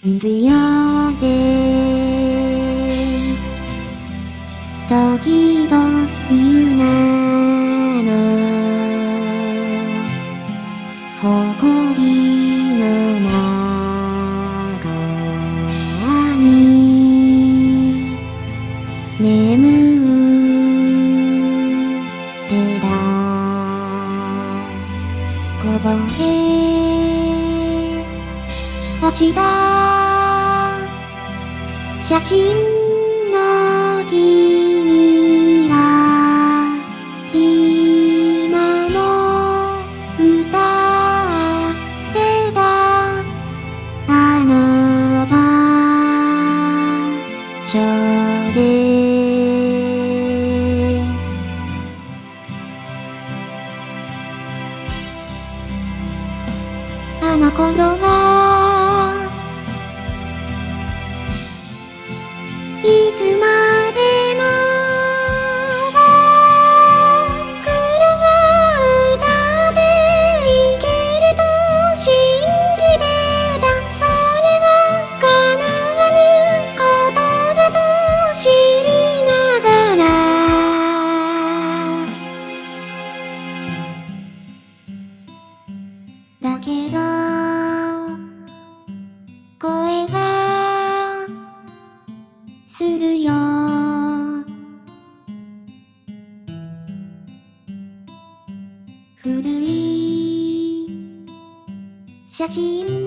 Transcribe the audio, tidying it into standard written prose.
強で時々言うなの誇りの中に眠ってたこぼれ落ちた写真の君は今も歌ってたあの場所であの頃はいつまでも僕らが歌っていけると信じてた。それは叶わぬことだと知りながらだけど声がするよ古い写真